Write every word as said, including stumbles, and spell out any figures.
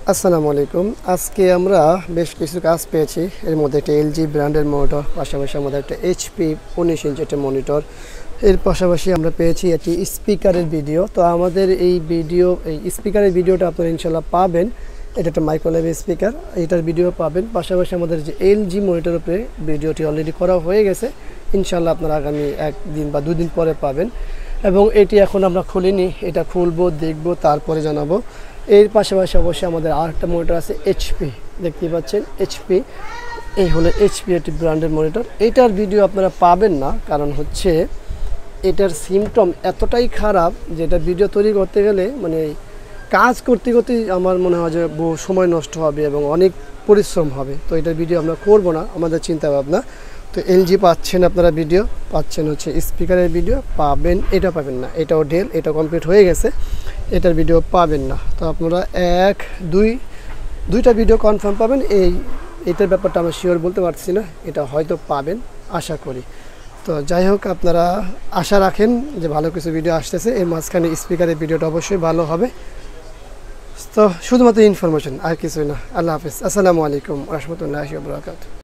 আসসালামু আলাইকুম। আজকে আমরা বেশ কিছু কাজ পেয়েছি। এর মধ্যে একটা এলজি ব্র্যান্ডের মনিটর, পাশাপাশি আমাদের একটা এইচপি উনিশ ইঞ্চি একটা মনিটর, এর পাশাপাশি আমরা পেয়েছি একটি স্পিকারের ভিডিও। তো আমাদের এই ভিডিও এই স্পিকারের ভিডিওটা আপনারা ইনশাল্লাহ পাবেন। এটা একটা মাইক্রোওয়েভ স্পিকার, এটার ভিডিও পাবেন। পাশাপাশি আমাদের যে এলজি মনিটরের উপরে ভিডিওটি অলরেডি করা হয়ে গেছে, ইনশাল্লাহ আপনারা আগামী একদিন বা দুদিন পরে পাবেন। এবং এটি এখন আমরা খুলিনি, এটা খুলবো, দেখবো, তারপরে জানাবো। এর পাশাপাশি অবশ্যই আমাদের আরেকটা মনিটর আছে এইচপি, দেখতে পাচ্ছেন এইচপি। এই হলো এইচপি একটি ব্র্যান্ডের মনিটর। এটার ভিডিও আপনারা পাবেন না, কারণ হচ্ছে এটার সিমটম এতটাই খারাপ যে এটা ভিডিও তৈরি করতে গেলে মানে কাজ করতে করতে আমার মনে হয় যে বহু সময় নষ্ট হবে এবং অনেক পরিশ্রম হবে। তো এটার ভিডিও আমরা করব না, আমাদের চিন্তা ভাবনা। তো এলজি পাচ্ছেন আপনারা, ভিডিও পাচ্ছেন হচ্ছে স্পিকারের ভিডিও পাবেন, এটা পাবেন না। এটাও ডেল, এটা কমপ্লিট হয়ে গেছে, এটার ভিডিও পাবেন না। তো আপনারা এক দুই দুইটা ভিডিও কনফার্ম পাবেন। এই এটার ব্যাপারটা আমরা শিওর বলতে পারছি না, এটা হয়তো পাবেন আশা করি। তো যাই হোক, আপনারা আশা রাখেন যে ভালো কিছু ভিডিও আসতেছে। এর মাঝখানে স্পিকারের ভিডিওটা অবশ্যই ভালো হবে। তো শুধুমাত্র ইনফরমেশন, আর কিছুই না। আল্লাহ হাফিজ, আসসালামু আলাইকুম ওয়া রাহমাতুল্লাহি ওয়া বারাকাতুহু।